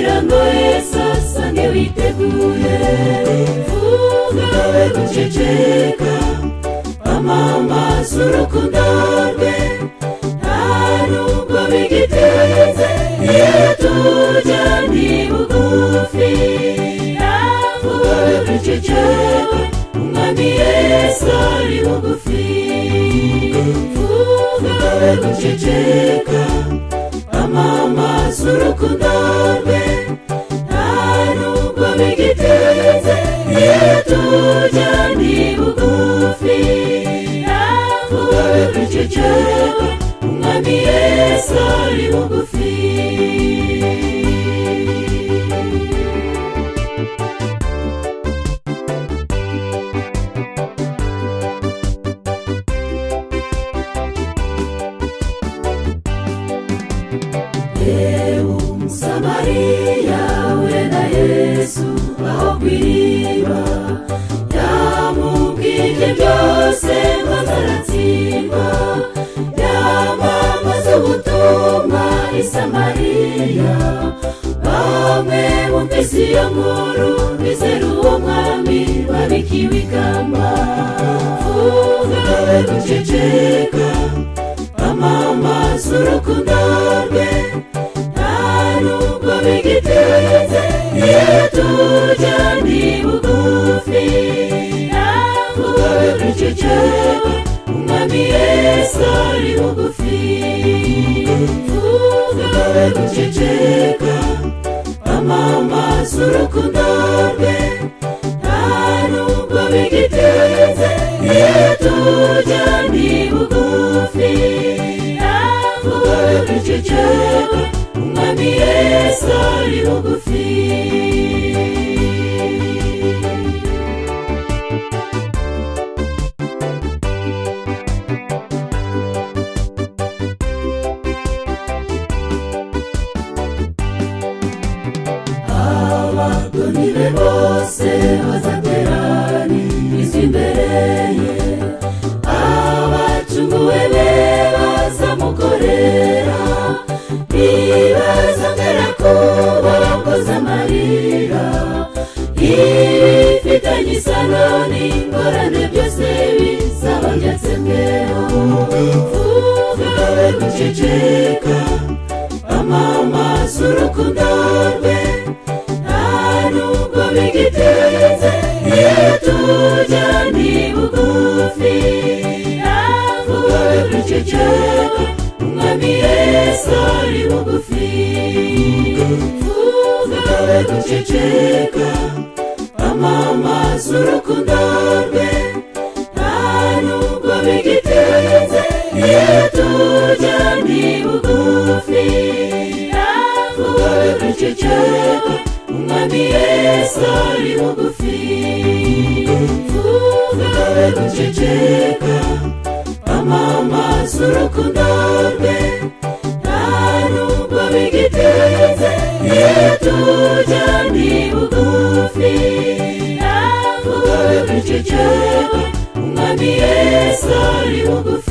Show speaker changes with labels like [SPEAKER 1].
[SPEAKER 1] kugira ngo Yesu asange witeguye. Vuga we guceceka, amamaza urukundo rwe, nta nubwo bigiteze, iyo tujya ni bugufi. Vuga we guceceka, umwami Yesu ari bugufi. Vuga we guceceka, amamaza urukundo rwe, nta nubwo bigiteze, iyo tujya ni bugufi. Vuga we guceceka, umwami Yesu ari bugufi. Samariya we na Yesu aho kwiriba, yamubwije byose maze aratsindwa. Yamamaza ubutumwa i Samariya, bamwe bumvise iyo nkuru bizera uwo mwami babikiwe ikamba. Vuga we guceceka, amamaza urukundo rwe, nubwo bigiteze, iyo tujya ni bugufi. Vuga we guceceka, umwami Yesu ari bugufi. Vuga we guceceka, amamaza urukundo rwe, nta nubwo bigiteze, iyo tujya ni bugufi. Vuga we guceceka, umwami Yesu ari bugufi. Abagoni be bose bazateranyirizwa imbere ye, abacunguwe be bazamukorera. Nibazongera kubakoza amarira, ibifitanye isano n'ingorane byose bizaba byatsemweho. Vuga we guceceka, amamaza urukundo rwe, nta nubwo bigiteze, iyo tujya ni bugufi. Vuga we guceceka, umwami Yesu ari bugufi. Vuga we guceceka, amamaza urukundo rwe, nta nubwo bigiteze, iyo tujya ni bugufi. Vuga we guceceka, umwami Yesu ari bugufi. Vuga we guceceka, amamaza urukundo rwe, nta nubwo bigiteze, iyo tujya ni bugufi. Vuga we guceceka, umwami Yesu ari bugufi.